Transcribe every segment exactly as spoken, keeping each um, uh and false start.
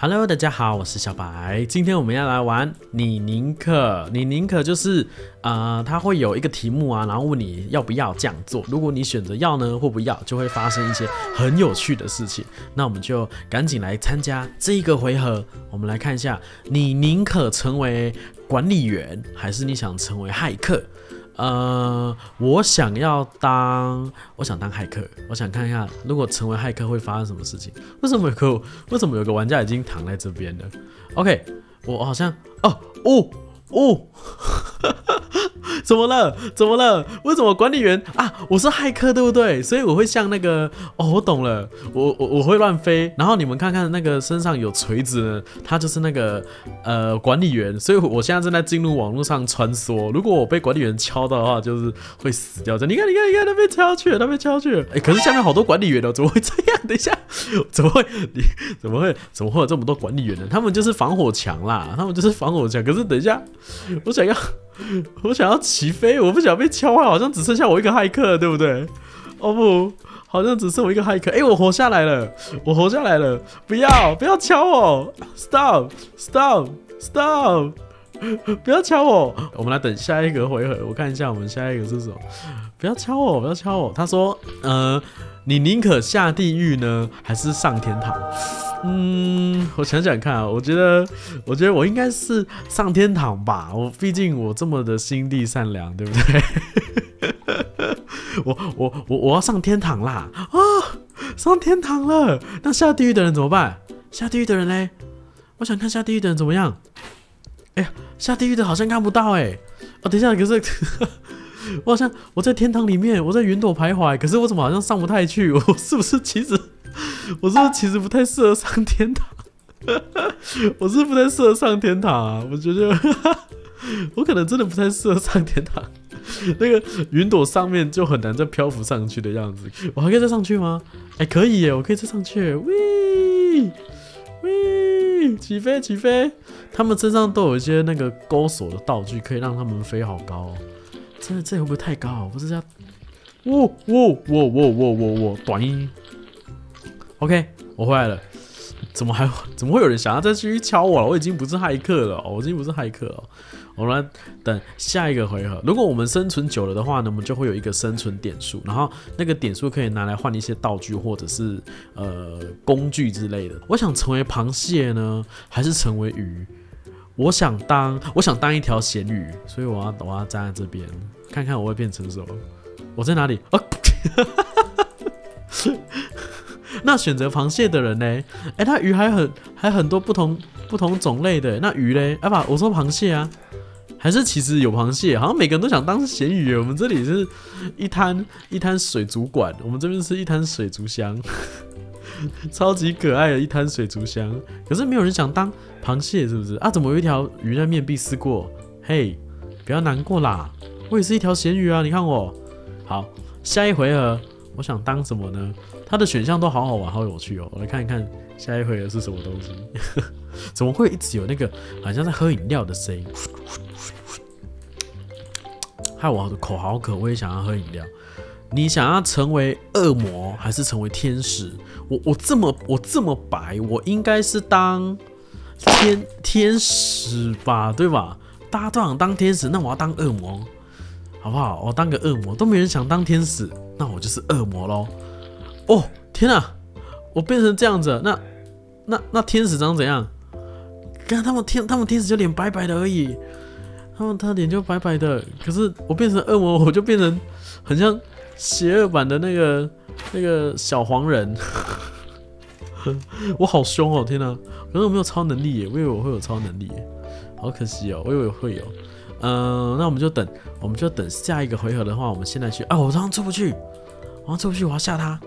Hello， 大家好，我是小白。今天我们要来玩你宁可，你宁可就是呃，它会有一个题目啊，然后问你要不要这样做。如果你选择要呢，或不要，就会发生一些很有趣的事情。那我们就赶紧来参加这一个回合。我们来看一下，你宁可成为管理员，还是你想成为骇客？呃，我想要当，我想当骇客。我想看一下，如果成为骇客会发生什么事情。为什么有个为什么有个玩家已经躺在这边了 ？OK， 我好像哦哦哦，怎么了？怎么了？为什么管理员啊？我是骇客，对不对？所以我会像那个哦，我懂了，我我我会乱飞。然后你们看看那个身上有锤子呢，他就是那个呃管理员。所以我现在正在进入网络上穿梭。如果我被管理员敲到的话，就是会死掉。你看，你看，你看，他被敲去了，他被敲去了。哎、欸，可是下面好多管理员哦，怎么会这样？等一下，怎么会？你怎么会？怎么会有这么多管理员呢？他们就是防火墙啦，他们就是防火墙。可是等一下，我想要。我想要起飞，我不想被敲坏，好像只剩下我一个骇客，对不对？哦不，好像只剩我一个骇客。哎、欸，我活下来了，我活下来了！不要，不要敲我 ！Stop, stop, stop！ 不要敲我！我们来等下一个回合，我看一下我们下一个是什么。不要敲我，不要敲我！他说，呃，你宁可下地狱呢，还是上天堂？嗯，我想想看啊，我觉得，我觉得我应该是上天堂吧。我毕竟我这么的心地善良，对不对？我我我我要上天堂啦！啊、哦，上天堂了。那下地狱的人怎么办？下地狱的人嘞？我想看下地狱的人怎么样。哎呀，下地狱的好像看不到哎。哦，等一下，可是我好像我在天堂里面，我在云朵徘徊，可是我怎么好像上不太去？我是不是其实？我是不是其实不太适合上天堂？我是不是不太适合上天堂啊？我觉得我可能真的不太适合上天堂。那个云朵上面就很难再漂浮上去的样子。我还可以再上去吗？哎、欸，可以耶，我可以再上去。喂喂，起飞起飞！他们身上都有一些那个钩索的道具，可以让他们飞好高哦。这这会不会太高？不是这样。哇哇哇哇哇哇哇！短音。OK， 我回来了。怎么还怎么会有人想要再继续敲我了？我已经不是骇客了，我已经不是骇客了。我们来等下一个回合。如果我们生存久了的话呢，我们就会有一个生存点数，然后那个点数可以拿来换一些道具或者是呃工具之类的。我想成为螃蟹呢，还是成为鱼？我想当我想当一条咸鱼，所以我要我要站在这边，看看我会变成什么。我在哪里？啊那选择螃蟹的人呢？哎、欸，它鱼还很还很多不同不同种类的。那鱼呢？啊不，我说螃蟹啊，还是其实有螃蟹？好像每个人都想当咸鱼。我们这里是一滩一滩水族馆，我们这边是一滩水族箱，超级可爱的一滩水族箱。可是没有人想当螃蟹，是不是？啊，怎么有一条鱼在面壁思过？嘿，不要难过啦，我也是一条咸鱼啊！你看我。好，下一回合。我想当什么呢？它的选项都好好玩，好有趣哦！我来看一看下一回合是什么东西。怎么会一直有那个好像在喝饮料的声音？害我的口好渴，我也想要喝饮料。你想要成为恶魔还是成为天使？我我这么我这么白，我应该是当天天使吧，对吧？大家都想当天使，那我要当恶魔。好不好？我当个恶魔，都没人想当天使，那我就是恶魔咯。哦，天啊！我变成这样子了，那那那天使长怎样？看他们天，他们天使就脸白白的而已，他们他脸就白白的。可是我变成恶魔，我就变成很像邪恶版的那个那个小黄人。我好凶哦！天啊！可是我没有超能力耶，我以为我会有超能力耶，好可惜哦，我以为会有。嗯，那我们就等，我们就等下一个回合的话，我们现在去啊！我好像出不去，我好像出不去，我要吓他。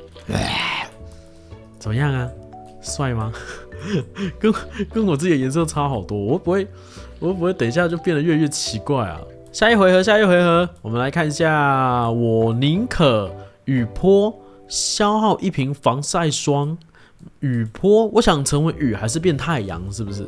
怎么样啊？帅吗？跟跟我自己的颜色差好多，我会不会，我会不会等一下就变得越来越奇怪啊？下一回合，下一回合，我们来看一下，我宁可雨泼消耗一瓶防晒霜。雨泼，我想成为雨还是变太阳？是不是？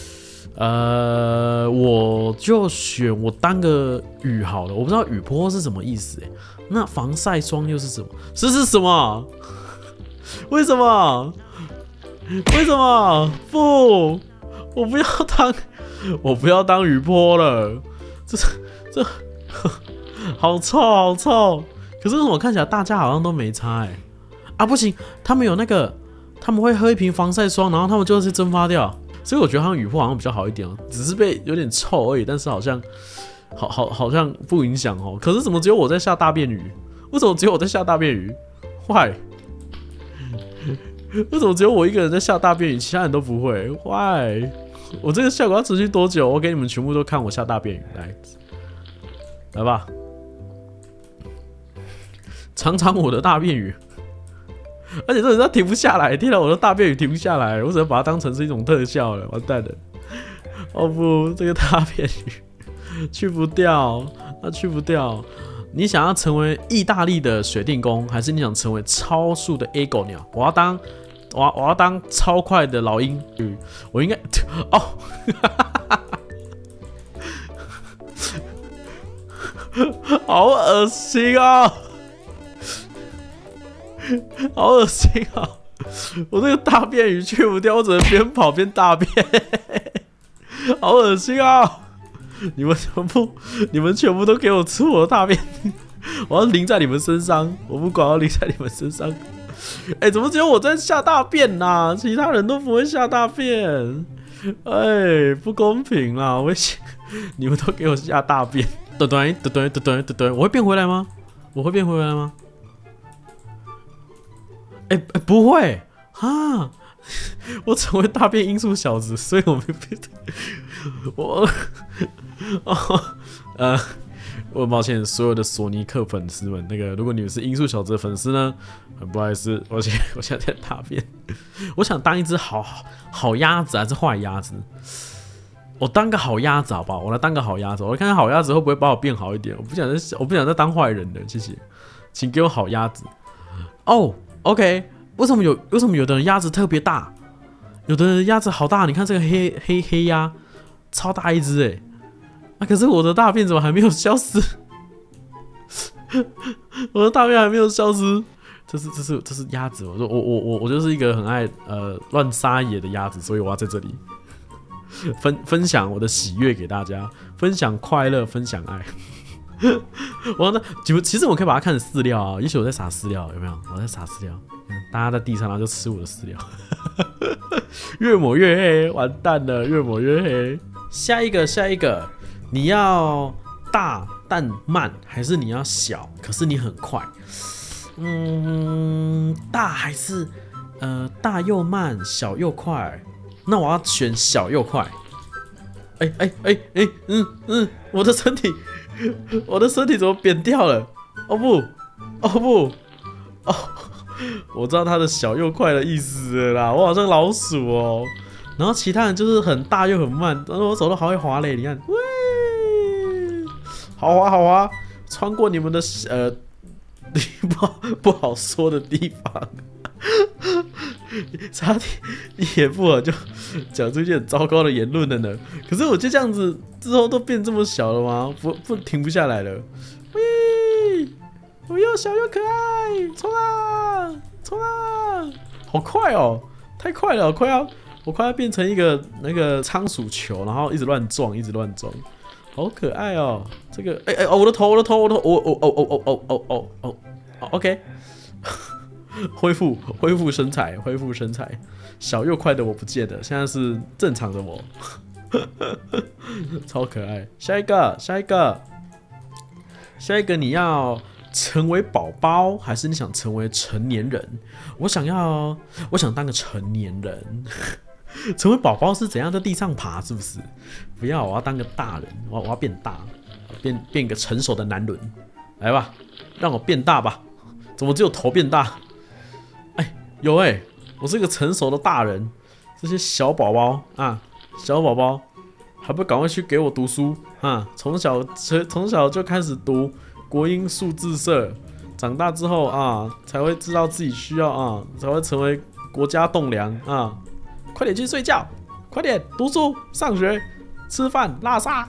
呃，我就选我当个雨好了。我不知道雨泼是什么意思哎，那防晒霜又是什么？这是什么？为什么？ 为什么不？我不要当，我不要当雨坡了。这是这好臭好臭。可是我看起来大家好像都没差哎、欸。啊不行，他们有那个，他们会喝一瓶防晒霜，然后他们就是蒸发掉。所以我觉得好像雨坡好像比较好一点哦、喔，只是被有点臭而已。但是好像好好好像不影响哦、喔。可是怎么只有我在下大便雨？为什么只有我在下大便雨 ？Why？ 为什么只有我一个人在下大便雨，其他人都不会 ？Why？ 我这个效果要持续多久？我给你们全部都看我下大便雨，来，来吧，尝尝我的大便雨。而且这人他停不下来，听到我的大便雨停不下来，我只能把它当成是一种特效了，完蛋了！哦不，这个大便雨去不掉，它去不掉。你想要成为意大利的水电工，还是你想成为超速的 A 狗鸟？我要当，我要我要当超快的老鹰。我应该哦，好恶心啊！好恶心啊！我这个大便雨去不掉，我只能边跑边大便，好恶心啊！你们全部，你们全部都给我吃我的大便，我要淋在你们身上，我不管，要淋在你们身上。哎、欸，怎么只有我在下大便呐、啊？其他人都不会下大便，哎、欸，不公平啦！我你们都给我下大便，对对对对对对对，我会变回来吗？我会变回来吗？哎、欸欸、不会啊！我成为大便音速小子，所以我没变。我哦呃，我很抱歉，所有的索尼克粉丝们，那个如果你们是音速小子的粉丝呢，很不好意思，我现我现在在大便。我想当一只好好鸭子还是坏鸭子？我当个好鸭子好不好？我来当个好鸭子，我来看看好鸭子会不会把我变好一点。我不想再，我不想再当坏人了，谢谢，请给我好鸭子。哦。OK， 为什么有为什么有的人鸭子特别大，有的人鸭子好大？你看这个黑黑黑鸭，超大一只哎！啊，可是我的大便怎么还没有消失？我的大便还没有消失，这是这是这是鸭子。我说我我我我就是一个很爱呃乱撒野的鸭子，所以我要在这里分分享我的喜悦给大家，分享快乐，分享爱。我那其实我可以把它看成饲料啊，也许我在撒饲料，有没有？我在撒饲料，大家在地上，然后就吃我的饲料，越抹越黑，完蛋了，越抹越黑。下一个，下一个，你要大但慢，还是你要小，可是你很快？嗯，大还是呃大又慢，小又快？那我要选小又快。哎哎哎哎，嗯嗯，我的身体。我的身体怎么扁掉了？哦不，哦不，哦，我知道他的小又快的意思了啦。我好像老鼠哦，然后其他人就是很大又很慢，但是我走的好会滑嘞，你看，喂，好滑好滑，穿过你们的呃不不好说的地方。差点一言不合就讲出一些很糟糕的言论了呢。可是我就这样子之后都变这么小了吗？不不停不下来了。喂，我又小又可爱，冲啊冲啊！好快哦，太快了，快要我快要变成一个那个仓鼠球，然后一直乱撞，一直乱撞，好可爱哦。这个哎哎哦，我的头我的头我的头，哦哦哦哦哦哦哦哦哦 ，OK。恢复恢复身材，恢复身材，小又快的我不见了，现在是正常的我，超可爱。下一个，下一个，下一个，你要成为宝宝，还是你想成为成年人？我想要，我想当个成年人。成为宝宝是怎样在地上爬？是不是？不要，我要当个大人，我我要变大，变变个成熟的男人。来吧，让我变大吧。怎么只有头变大？有哎、欸，我是个成熟的大人，这些小宝宝啊，小宝宝还不赶快去给我读书啊！从小从小就开始读国英数自社，长大之后啊，才会知道自己需要啊，才会成为国家栋梁啊！快点去睡觉，快点读书、上学、吃饭、拉撒。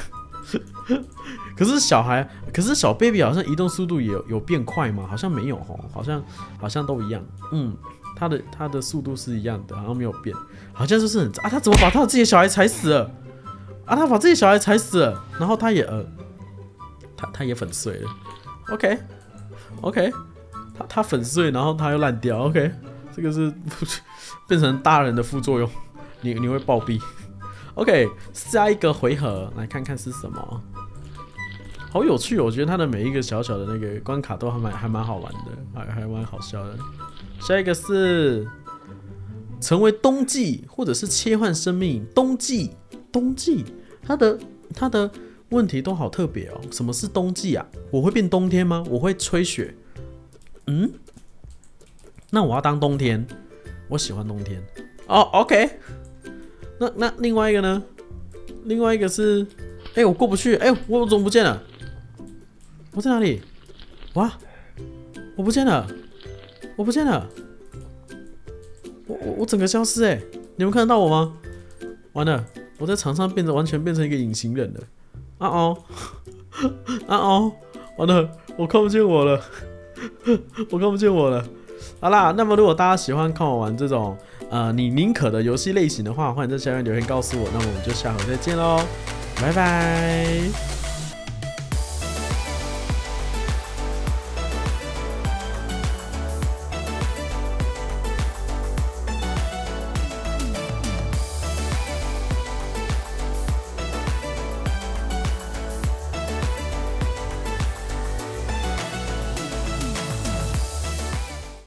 可是小孩，可是小 baby 好像移动速度也有有变快吗？好像没有吼，好像好像都一样。嗯， 他的他的速度是一样的，好像没有变，好像就是很啊，他怎么把他自己的小孩踩死了？啊，他把自己小孩踩死了，然后他也呃，他他也粉碎了 ，OK OK， 他他粉碎，然后他又烂掉 ，OK， 这个是变成大人的副作用，你你会暴毙 ，OK， 下一个回合来看看是什么。好有趣、哦，我觉得它的每一个小小的那个关卡都还蛮还蛮好玩的，还还蛮好笑的。下一个是成为冬季，或者是切换生命。冬季，冬季，它的它的问题都好特别哦。什么是冬季啊？我会变冬天吗？我会吹雪？嗯，那我要当冬天，我喜欢冬天。哦 ，OK。那那另外一个呢？另外一个是，哎、欸，我过不去，哎、欸，我怎么不见了？我在哪里？哇！我不见了，我不见了，我我我整个消失哎、欸！你们看得到我吗？完了，我在场上变成完全变成一个隐形人了。啊哦，啊哦，完了，我看不见我了，我看不见我了。好啦，那么如果大家喜欢看我玩这种呃你宁可的游戏类型的话，欢迎在下面留言告诉我。那么我们就下回再见喽，拜拜。